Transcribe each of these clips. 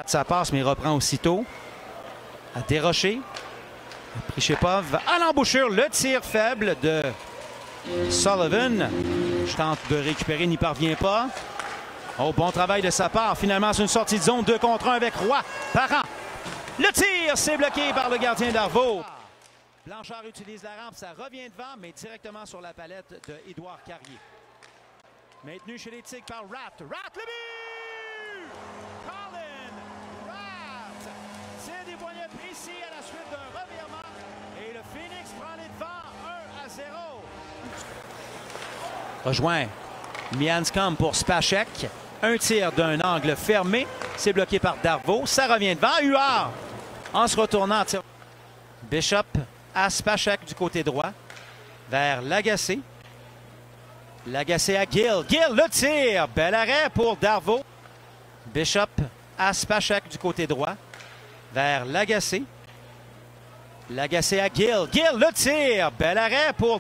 rate sa passe, mais il reprend aussitôt. À Desrochers. Prichepov à l'embouchure. Le tir faible de Sullivan. Je tente de récupérer, n'y parvient pas. Oh, bon travail de sa part. Finalement, c'est une sortie de zone 2 contre 1 avec Roy. Parent. Le tir, c'est bloqué par le gardien d'Arvaux. Blanchard utilise la rampe, ça revient devant, mais directement sur la palette de Édouard Carrier. Maintenu chez les Tigres par Ratt. Ratt, le but! Colin Ratt! C'est des poignets précis à la suite d'un revirement. Et le Phoenix prend les devants 1-0. Rejoint Mianscom pour Spacek. Un tir d'un angle fermé. C'est bloqué par Darvaux. Ça revient devant. Huard en se retournant. Tire. Bishop à Spacek du côté droit. Vers Lagacé. Lagacé à Gill. Gill, le tir. Bel arrêt pour Darvaux. Bishop à Spacek du côté droit. Vers Lagacé. Lagacé à Gill. Gill, le tir. Bel arrêt pour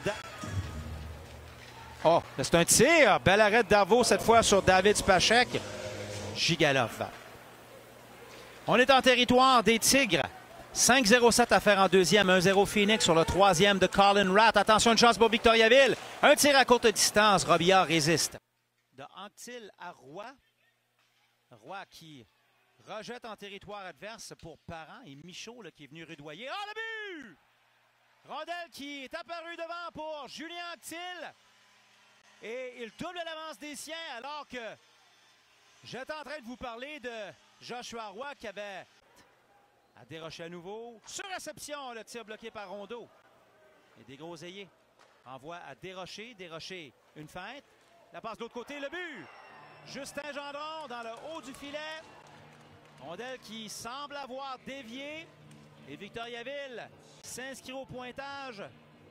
Oh, c'est un tir. Bel arrêt de Darvaux cette fois sur David Spacek. Gigalov. On est en territoire des Tigres. 5-0-7 à faire en deuxième. 1-0 Phoenix sur le troisième de Colin Ratt. Attention, une chance pour Victoriaville. Un tir à courte distance. Robillard résiste. De Anctil à Roy. Roy qui rejette en territoire adverse pour Parent. Et Michaud là, qui est venu rudoyer. Oh, le but! Rondelle qui est apparu devant pour Julien Anctil. Et il double l'avance des siens alors que j'étais en train de vous parler de Joshua Roy qui avait à Desrochers à nouveau. Sur réception, le tir bloqué par Rondeau. Et des Groseilliers envoie à Desrochers. Desrochers, une feinte. La passe de l'autre côté, le but. Justin Gendron dans le haut du filet. Rondelle qui semble avoir dévié. Et Victoriaville s'inscrit au pointage.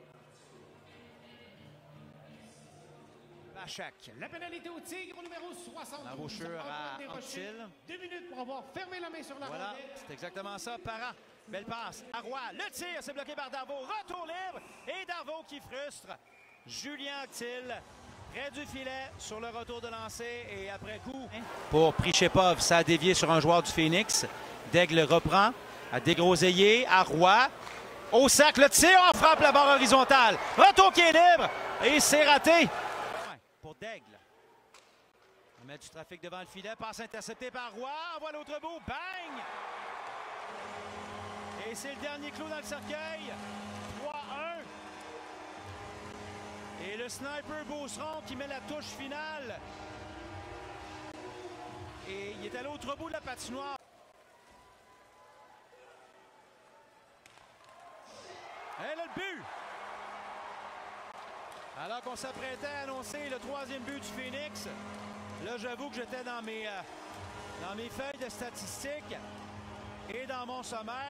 Spacek. La pénalité au Tigre au numéro 72. L'embouchure à Anctil. 2 minutes pour avoir fermé la main sur la Voilà, rondelle. c'est exactement ça. Parent. Belle passe à Roy. Le tir, c'est bloqué par Darvaux. Retour libre. Et Darvaux qui frustre Julien Anctil. Près du filet sur le retour de lancer. Et après coup. Pour Prichepov, ça a dévié sur un joueur du Phoenix. Daigle reprend. À Desgroseilliers. À Roy. Au sac, le tir. On frappe la barre horizontale. Retour qui est libre. Et c'est raté. Pour Daigle. On met du trafic devant le filet. Passe interceptée par Roy. Envoie l'autre bout. Bang! Et c'est le dernier clou dans le cercueil. 3-1. Et le sniper Beauceron qui met la touche finale. Et il est à l'autre bout de la patinoire. Et là, le but! Alors qu'on s'apprêtait à annoncer le troisième but du Phoenix, là, j'avoue que j'étais dans mes feuilles de statistiques et dans mon sommaire.